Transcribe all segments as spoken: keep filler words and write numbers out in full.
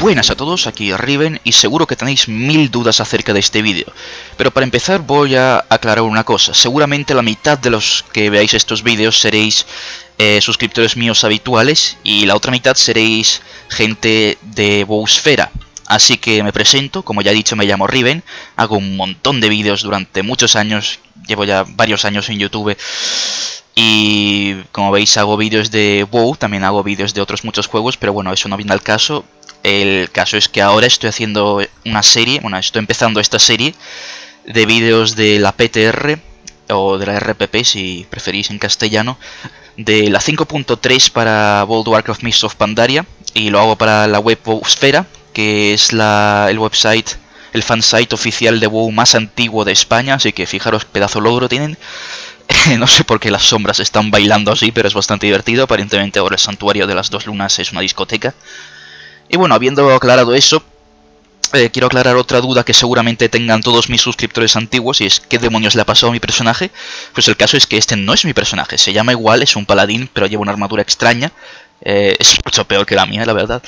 Buenas a todos, aquí Riven y seguro que tenéis mil dudas acerca de este vídeo. Pero para empezar voy a aclarar una cosa. Seguramente la mitad de los que veáis estos vídeos seréis eh, suscriptores míos habituales y la otra mitad seréis gente de Wowsfera. Así que me presento, como ya he dicho me llamo Riven, hago un montón de vídeos durante muchos años, llevo ya varios años en YouTube. Y como veis hago vídeos de WoW, también hago vídeos de otros muchos juegos, pero bueno, eso no viene al caso. El caso es que ahora estoy haciendo una serie, bueno, estoy empezando esta serie de vídeos de la P T R, o de la R P P si preferís en castellano, de la cinco punto tres para World of Warcraft Mists of Pandaria, y lo hago para la web Wowsfera, que es la, el website, el fansite oficial de WoW más antiguo de España, así que fijaros, pedazo logro tienen. No sé por qué las sombras están bailando así, pero es bastante divertido. Aparentemente ahora el santuario de las dos lunas es una discoteca. Y bueno, habiendo aclarado eso, eh, quiero aclarar otra duda que seguramente tengan todos mis suscriptores antiguos, y es ¿qué demonios le ha pasado a mi personaje? Pues el caso es que este no es mi personaje, se llama igual, es un paladín, pero lleva una armadura extraña. Eh, es mucho peor que la mía, la verdad.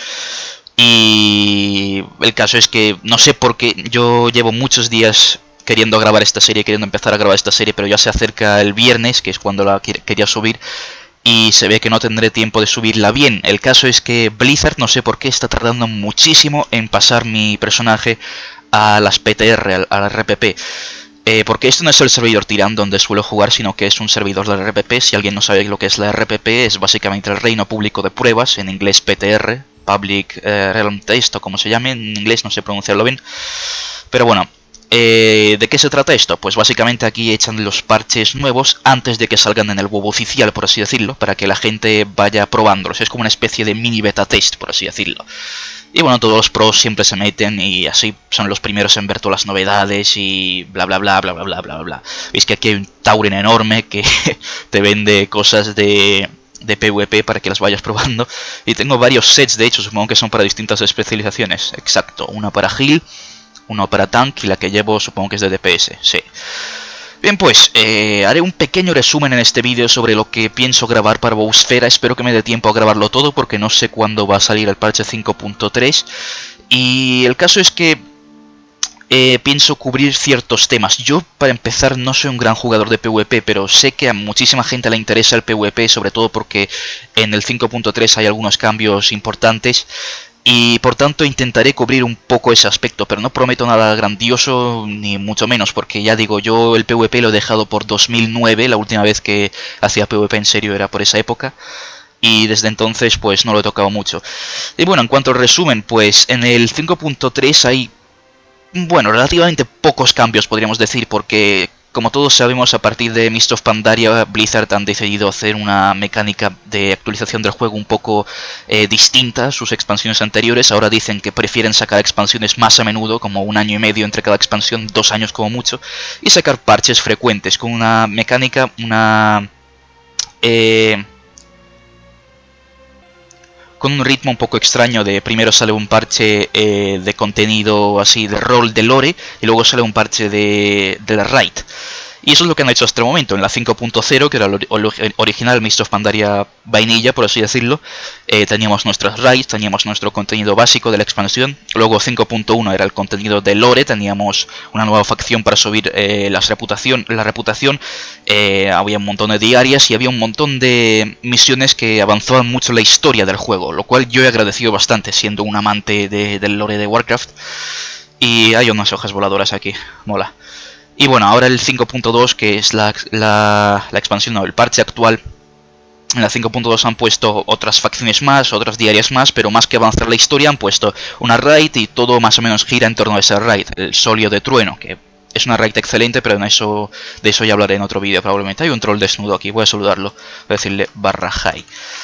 Y el caso es que no sé por qué yo llevo muchos días queriendo grabar esta serie, queriendo empezar a grabar esta serie, pero ya se acerca el viernes, que es cuando la quería subir, y se ve que no tendré tiempo de subirla bien. El caso es que Blizzard, no sé por qué, está tardando muchísimo en pasar mi personaje a las P T R, a la R P P. Eh, porque esto no es el servidor Tirán donde suelo jugar, sino que es un servidor de la R P P. Si alguien no sabe lo que es la R P P, es básicamente el reino público de pruebas, en inglés P T R, Public eh, Realm Test, o como se llame, en inglés no sé pronunciarlo bien. Pero bueno, Eh, ¿de qué se trata esto? Pues básicamente aquí echan los parches nuevos antes de que salgan en el WoW oficial, por así decirlo, para que la gente vaya probándolos. Es como una especie de mini beta test, por así decirlo. Y bueno, todos los pros siempre se meten y así son los primeros en ver todas las novedades y bla bla bla bla bla bla bla bla. Veis que aquí hay un Tauren enorme que te vende cosas de... de PvP para que las vayas probando. Y tengo varios sets, de hecho, supongo que son para distintas especializaciones. Exacto, una para heal, uno para tank y la que llevo supongo que es de D P S, sí. Bien, pues eh, haré un pequeño resumen en este vídeo sobre lo que pienso grabar para Wowsfera. Espero que me dé tiempo a grabarlo todo porque no sé cuándo va a salir el parche cinco punto tres. Y el caso es que eh, pienso cubrir ciertos temas. Yo, para empezar, no soy un gran jugador de PvP, pero sé que a muchísima gente le interesa el PvP, sobre todo porque en el cinco punto tres hay algunos cambios importantes. Y por tanto intentaré cubrir un poco ese aspecto, pero no prometo nada grandioso ni mucho menos, porque ya digo, yo el PvP lo he dejado por dos mil nueve, la última vez que hacía PvP en serio era por esa época, y desde entonces pues no lo he tocado mucho. Y bueno, en cuanto al resumen, pues en el cinco punto tres hay, bueno, relativamente pocos cambios podríamos decir, porque como todos sabemos, a partir de Mists of Pandaria, Blizzard han decidido hacer una mecánica de actualización del juego un poco eh, distinta a sus expansiones anteriores. Ahora dicen que prefieren sacar expansiones más a menudo, como un año y medio entre cada expansión, dos años como mucho, y sacar parches frecuentes, con una mecánica, una... Eh, con un ritmo un poco extraño de primero sale un parche eh, de contenido así de rol de lore y luego sale un parche de, de la raid. Y eso es lo que han hecho hasta el momento. En la cinco punto cero, que era el original Mists of Pandaria vainilla, por así decirlo, eh, teníamos nuestras raids, teníamos nuestro contenido básico de la expansión. Luego cinco punto uno era el contenido de lore, teníamos una nueva facción para subir eh, las reputación, la reputación, eh, había un montón de diarias y había un montón de misiones que avanzaban mucho la historia del juego, lo cual yo he agradecido bastante siendo un amante de, del lore de Warcraft. Y hay unas hojas voladoras aquí, mola. Y bueno, ahora el cinco punto dos, que es la, la, la expansión, no, el parche actual. En la cinco punto dos han puesto otras facciones más, otras diarias más, pero más que avanzar la historia han puesto una raid y todo más o menos gira en torno a esa raid, el Solio de Trueno, que es una raid excelente, pero en eso, de eso ya hablaré en otro vídeo probablemente. Hay un troll desnudo aquí, voy a saludarlo, voy a decirle barra hi.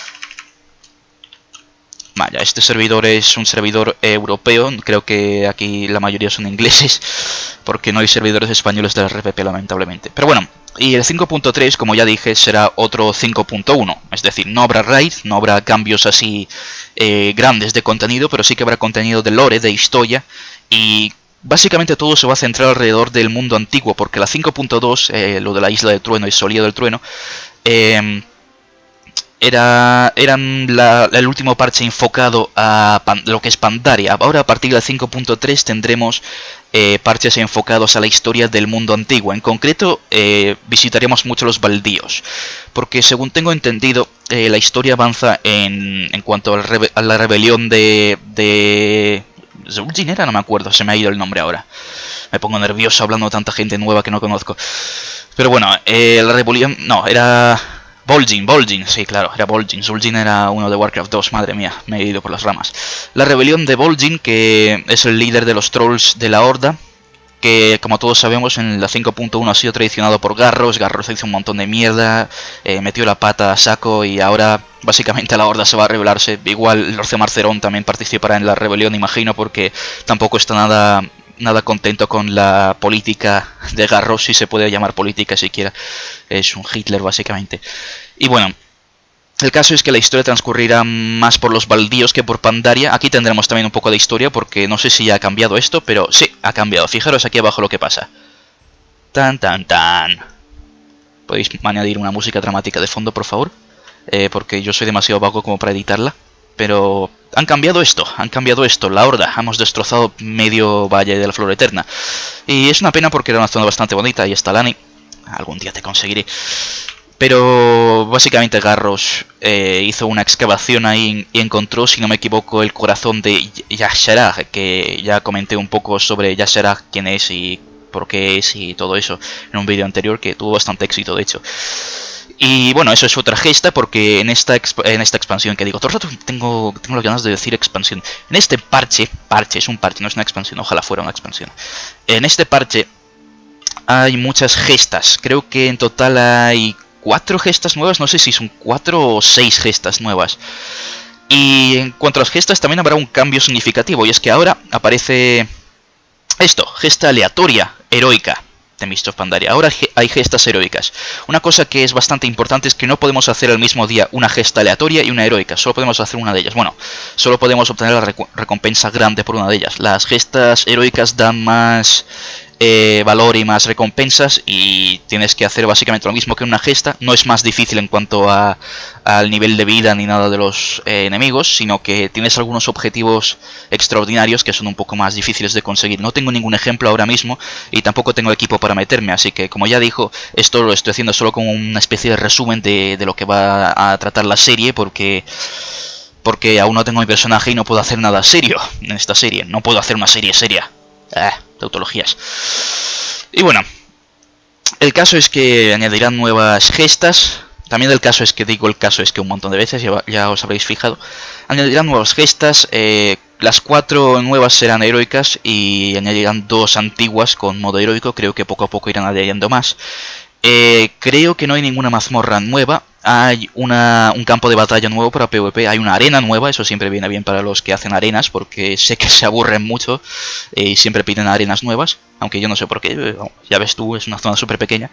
Vaya, este servidor es un servidor europeo, creo que aquí la mayoría son ingleses, porque no hay servidores españoles de la R P P lamentablemente. Pero bueno, y el cinco punto tres, como ya dije, será otro cinco punto uno, es decir, no habrá raid, no habrá cambios así eh, grandes de contenido, pero sí que habrá contenido de lore, de historia, y básicamente todo se va a centrar alrededor del mundo antiguo, porque la cinco punto dos, eh, lo de la isla del trueno y Solía del trueno, eh, era, eran la, el último parche enfocado a pan, lo que es Pandaria. Ahora a partir del cinco punto tres tendremos eh, parches enfocados a la historia del mundo antiguo. En concreto eh, visitaremos mucho los baldíos, porque según tengo entendido eh, la historia avanza en, en cuanto a la, rebe a la rebelión de... de Zul'jin era, no me acuerdo, se me ha ido el nombre ahora. Me pongo nervioso hablando de tanta gente nueva que no conozco. Pero bueno, eh, la rebelión... No, era... Vol'jin, Vol'jin, sí, claro, era Vol'jin. Zul'jin era uno de Warcraft dos, madre mía, me he ido por las ramas. La rebelión de Vol'jin, que es el líder de los trolls de la Horda, que como todos sabemos en la cinco punto uno ha sido traicionado por Garros. Garros hizo un montón de mierda, eh, metió la pata a saco y ahora básicamente la Horda se va a rebelarse. Igual Lord Marcerón también participará en la rebelión, imagino, porque tampoco está nada... nada contento con la política de Garros, si se puede llamar política siquiera. Es un Hitler básicamente. Y bueno, el caso es que la historia transcurrirá más por los baldíos que por Pandaria. Aquí tendremos también un poco de historia, porque no sé si ya ha cambiado esto, pero sí, ha cambiado. Fijaros aquí abajo lo que pasa. Tan tan tan. ¿Podéis añadir una música dramática de fondo, por favor? Eh, porque yo soy demasiado vago como para editarla. Pero han cambiado esto, han cambiado esto, la Horda, hemos destrozado medio Valle de la Flor Eterna. Y es una pena porque era una zona bastante bonita, ahí está Lani, algún día te conseguiré. Pero básicamente Garros eh, hizo una excavación ahí y encontró, si no me equivoco, el corazón de Y'Shaarj, que ya comenté un poco sobre Y'Shaarj, quién es y por qué es y todo eso en un vídeo anterior que tuvo bastante éxito de hecho. Y bueno, eso es otra gesta, porque en esta en esta expansión, que digo, todo el rato tengo, tengo las ganas de decir expansión. En este parche, parche, es un parche, no es una expansión, ojalá fuera una expansión. En este parche hay muchas gestas, creo que en total hay cuatro gestas nuevas, no sé si son cuatro o seis gestas nuevas. Y en cuanto a las gestas también habrá un cambio significativo, y es que ahora aparece esto, gesta aleatoria, heroica. De Mist of Pandaria. Ahora hay gestas heroicas. Una cosa que es bastante importante es que no podemos hacer al mismo día una gesta aleatoria y una heroica. Solo podemos hacer una de ellas. Bueno, solo podemos obtener la recompensa grande por una de ellas. Las gestas heroicas dan más eh, valor y más recompensas, y tienes que hacer básicamente lo mismo que una gesta. No es más difícil en cuanto a al nivel de vida ni nada de los eh, enemigos, sino que tienes algunos objetivos extraordinarios que son un poco más difíciles de conseguir. No tengo ningún ejemplo ahora mismo y tampoco tengo equipo para meterme, así que como ya dijo, esto lo estoy haciendo solo como una especie de resumen de, de lo que va a tratar la serie, porque porque aún no tengo mi personaje y no puedo hacer nada serio en esta serie. No puedo hacer una serie seria. Ah, tautologías. Y bueno, el caso es que añadirán nuevas gestas. También el caso es que digo el caso es que un montón de veces, ya, ya os habréis fijado. Añadirán nuevas gestas, eh, las cuatro nuevas serán heroicas y añadirán dos antiguas con modo heroico. Creo que poco a poco irán añadiendo más. Eh, creo que no hay ninguna mazmorra nueva. Hay una, un campo de batalla nuevo para PvP, hay una arena nueva, eso siempre viene bien para los que hacen arenas, porque sé que se aburren mucho eh, y siempre piden arenas nuevas, aunque yo no sé por qué, ya ves tú, es una zona súper pequeña.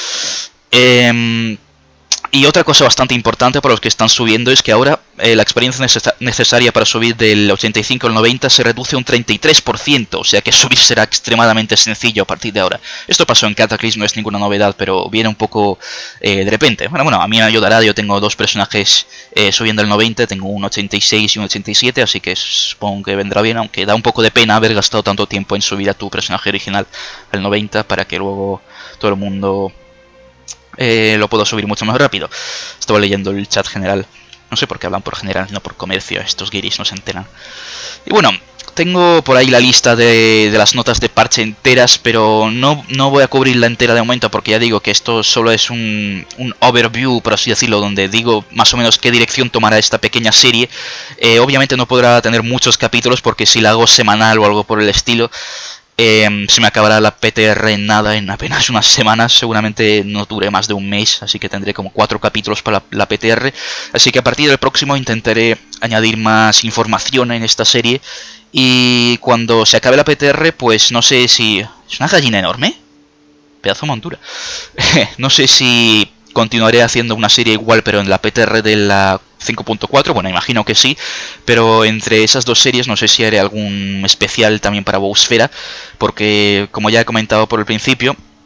Eh, Y otra cosa bastante importante para los que están subiendo es que ahora eh, la experiencia neces necesaria para subir del ochenta y cinco al noventa se reduce un treinta y tres por ciento, o sea que subir será extremadamente sencillo a partir de ahora. Esto pasó en Cataclysm, no es ninguna novedad, pero viene un poco eh, de repente. Bueno, bueno, a mí me ayudará, yo tengo dos personajes eh, subiendo al noventa, tengo un ochenta y seis y un ochenta y siete, así que supongo que vendrá bien, aunque da un poco de pena haber gastado tanto tiempo en subir a tu personaje original al noventa para que luego todo el mundo... Eh, lo puedo subir mucho más rápido. Estaba leyendo el chat general. No sé por qué hablan por general, no por comercio. Estos guiris no se enteran. Y bueno, tengo por ahí la lista de, de las notas de parche enteras, pero no, no voy a cubrirla entera de momento, porque ya digo que esto solo es un, un overview, por así decirlo, donde digo más o menos qué dirección tomará esta pequeña serie. Eh, obviamente no podrá tener muchos capítulos, porque si la hago semanal o algo por el estilo... Eh, se me acabará la P T R en nada, en apenas unas semanas, seguramente no dure más de un mes, así que tendré como cuatro capítulos para la, la P T R, así que a partir del próximo intentaré añadir más información en esta serie, y cuando se acabe la P T R, pues no sé si... ¿Es una gallina enorme? Pedazo de montura. No sé si continuaré haciendo una serie igual, pero en la P T R de la cinco punto cuatro, bueno, imagino que sí, pero entre esas dos series no sé si haré algún especial también para Bowsfera, porque como ya he comentado por el principio,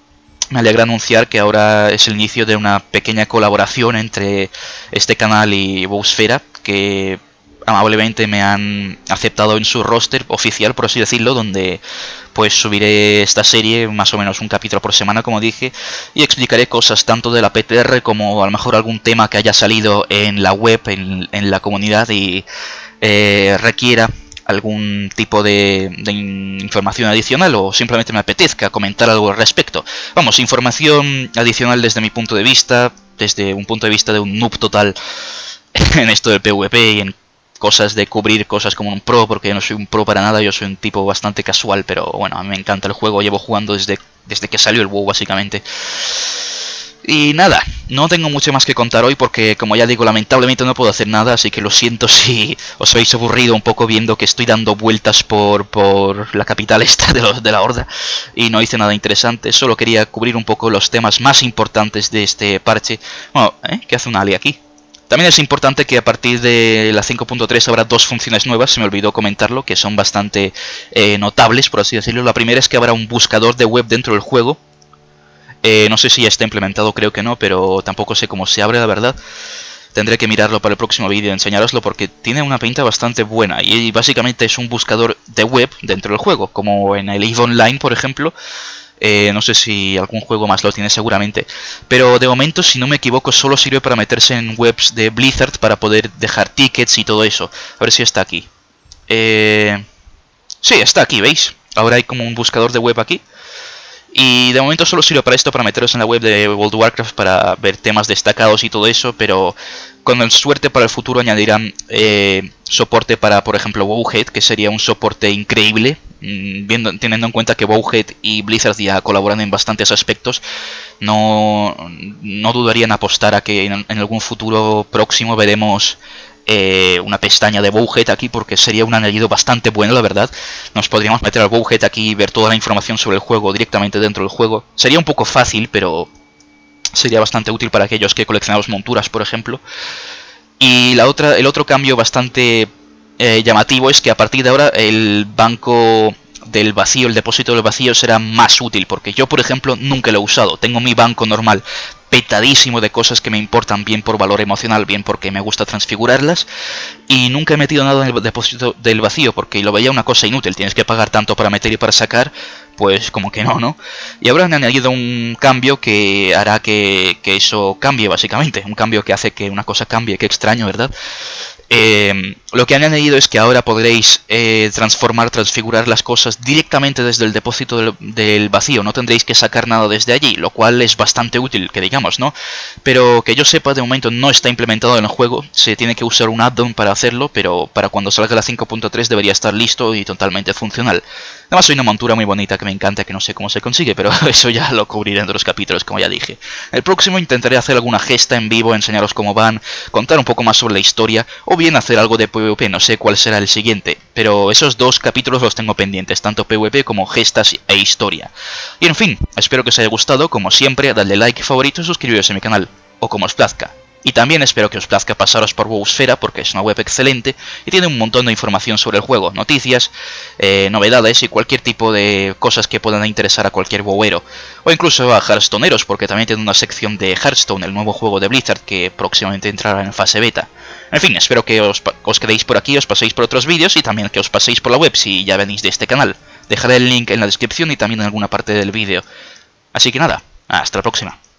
me alegra anunciar que ahora es el inicio de una pequeña colaboración entre este canal y WoWsfera, que amablemente me han aceptado en su roster oficial, por así decirlo, donde pues subiré esta serie, más o menos un capítulo por semana, como dije, y explicaré cosas tanto de la P T R como a lo mejor algún tema que haya salido en la web, en, en la comunidad y eh, requiera algún tipo de, de información adicional o simplemente me apetezca comentar algo al respecto. Vamos, información adicional desde mi punto de vista, desde un punto de vista de un noob total en esto del PvP y en cosas de cubrir cosas como un pro, porque yo no soy un pro para nada, yo soy un tipo bastante casual, pero bueno, a mí me encanta el juego, llevo jugando desde, desde que salió el WoW básicamente. Y nada, no tengo mucho más que contar hoy porque, como ya digo, lamentablemente no puedo hacer nada, así que lo siento si os habéis aburrido un poco viendo que estoy dando vueltas por, por la capital esta de, los, de la Horda y no hice nada interesante, solo quería cubrir un poco los temas más importantes de este parche. Bueno, ¿eh? ¿Qué hace un Ali aquí? También es importante que a partir de la cinco punto tres habrá dos funciones nuevas, se me olvidó comentarlo, que son bastante eh, notables, por así decirlo. La primera es que habrá un buscador de web dentro del juego. Eh, no sé si ya está implementado, creo que no, pero tampoco sé cómo se abre, la verdad. Tendré que mirarlo para el próximo vídeo, enseñároslo, porque tiene una pinta bastante buena. Y básicamente es un buscador de web dentro del juego, como en el EVE Online, por ejemplo. Eh, no sé si algún juego más lo tiene seguramente. Pero de momento, si no me equivoco, solo sirve para meterse en webs de Blizzard para poder dejar tickets y todo eso. A ver si está aquí. Eh... Sí, está aquí, ¿veis? Ahora hay como un buscador de web aquí. Y de momento solo sirve para esto, para meteros en la web de World of Warcraft para ver temas destacados y todo eso, pero con suerte para el futuro añadirán eh, soporte para, por ejemplo, Wowhead, que sería un soporte increíble, mmm, viendo, teniendo en cuenta que Wowhead y Blizzard ya colaboran en bastantes aspectos. No, no dudaría en apostar a que en, en algún futuro próximo veremos Eh, una pestaña de Wowhead aquí, porque sería un añadido bastante bueno, la verdad. Nos podríamos meter al Wowhead aquí y ver toda la información sobre el juego directamente dentro del juego. Sería un poco fácil, pero sería bastante útil para aquellos que coleccionamos monturas, por ejemplo. Y la otra, el otro cambio bastante eh, llamativo es que a partir de ahora el banco del vacío, el depósito del vacío será más útil, porque yo, por ejemplo, nunca lo he usado. Tengo mi banco normal petadísimo de cosas que me importan, bien por valor emocional, bien porque me gusta transfigurarlas, y nunca he metido nada en el depósito del vacío porque lo veía una cosa inútil. Tienes que pagar tanto para meter y para sacar, pues como que no, ¿no? Y ahora han añadido un cambio que hará que, que eso cambie, básicamente, un cambio que hace que una cosa cambie. Qué extraño, ¿verdad? Eh, lo que han añadido es que ahora podréis eh, transformar, transfigurar las cosas directamente desde el depósito del, del vacío. No tendréis que sacar nada desde allí, lo cual es bastante útil, que digamos, ¿no? Pero que yo sepa, de momento no está implementado en el juego. Se tiene que usar un add-on para hacerlo, pero para cuando salga la cinco punto tres debería estar listo y totalmente funcional. Además, soy una montura muy bonita que me encanta, que no sé cómo se consigue, pero eso ya lo cubriré en otros capítulos, como ya dije. El próximo intentaré hacer alguna gesta en vivo, enseñaros cómo van, contar un poco más sobre la historia, o bien hacer algo de PvP, no sé cuál será el siguiente, pero esos dos capítulos los tengo pendientes, tanto PvP como gestas e historia. Y en fin, espero que os haya gustado, como siempre, dadle like, favorito y suscribiros a mi canal, o como os plazca. Y también espero que os plazca pasaros por WoWsfera, porque es una web excelente y tiene un montón de información sobre el juego, noticias, eh, novedades y cualquier tipo de cosas que puedan interesar a cualquier WoWero. O incluso a Hearthstoneeros, porque también tiene una sección de Hearthstone, el nuevo juego de Blizzard, que próximamente entrará en fase beta. En fin, espero que os, os quedéis por aquí, os paséis por otros vídeos y también que os paséis por la web si ya venís de este canal. Dejaré el link en la descripción y también en alguna parte del vídeo. Así que nada, hasta la próxima.